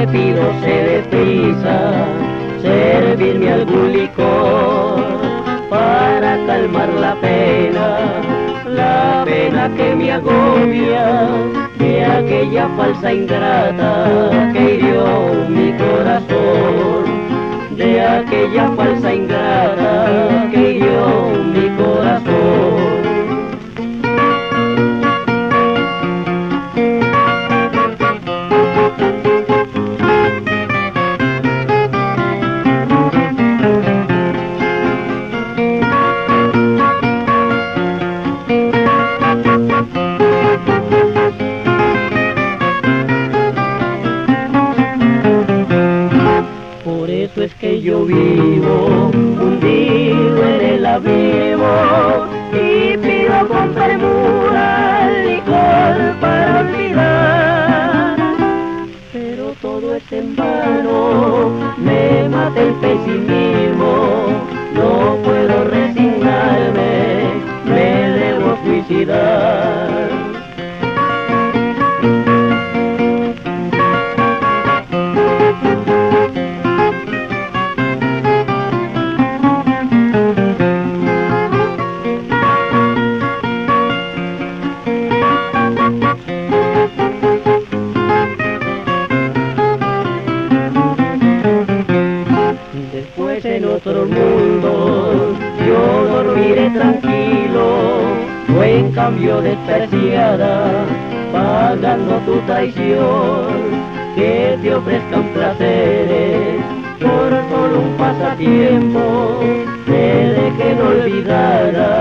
pido se deprisa, servirme algún licor para calmar la pena que me agobia de aquella falsa ingrata que hirió mi corazón, de aquella falsa ingrata que hirió mi corazón. Por eso es que yo vivo hundido en el abismo y pido con premura el licor para olvidar. Pero todo es en vano, me mata el pesimismo, no puedo resignarme, me debo suicidar. Después en otro mundo yo dormiré tranquilo, o en cambio despreciada, pagando tu traición, que te ofrezcan placeres por solo un pasatiempo, me dejen olvidada